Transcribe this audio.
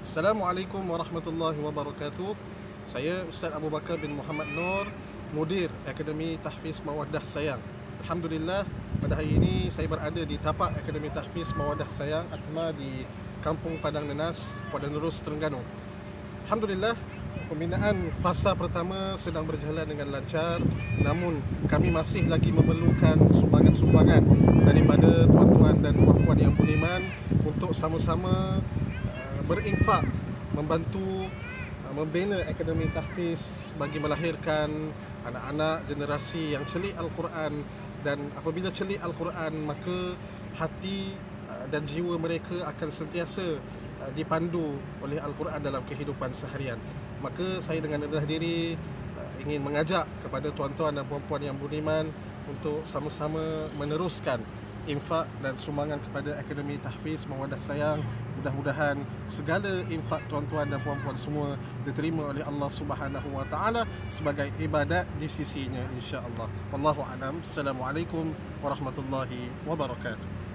Assalamualaikum warahmatullahi wabarakatuh. Saya Ustaz Abu Bakar bin Muhammad Nur, Mudir Akademi Tahfiz Mawaddah Sayang. Alhamdulillah, pada hari ini saya berada di tapak Akademi Tahfiz Mawaddah Sayang Atma di Kampung Padang Nenas, Padang Nerus, Terengganu. Alhamdulillah, pembinaan fasa pertama sedang berjalan dengan lancar, namun kami masih lagi memerlukan sumbangan-sumbangan daripada tuan-tuan dan puan-puan yang beriman untuk sama-sama berinfak membantu membina Akademi Tahfiz bagi melahirkan anak-anak generasi yang celik Al-Quran, dan apabila celik Al-Quran maka hati dan jiwa mereka akan sentiasa dipandu oleh Al-Quran dalam kehidupan seharian. Maka saya dengan rendah diri ingin mengajak kepada tuan-tuan dan puan-puan yang beriman untuk sama-sama meneruskan infak dan sumbangan kepada Akademi Tahfiz Mawaddah Sayang. Mudah-mudahan segala infak tuan-tuan dan puan-puan semua diterima oleh Allah Subhanahu wa taala sebagai ibadat di sisinya, insya-Allah. Wallahu a'lam. Assalamualaikum warahmatullahi wabarakatuh.